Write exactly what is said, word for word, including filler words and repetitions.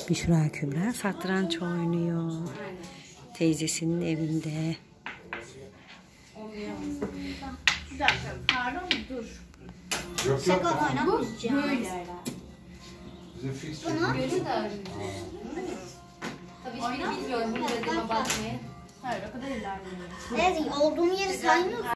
Büşra Kübra satranç oynuyor. Teyzesinin evinde. Bir dakika, pardon dur. Yok yok. Bu böyle. Bizim fix Bunu Görün de tabii hiç bilmiyorum bu dediğime bakmayın. Hayır, o kadar ilerlemeyin. Evet, olduğum yeri saymıyor.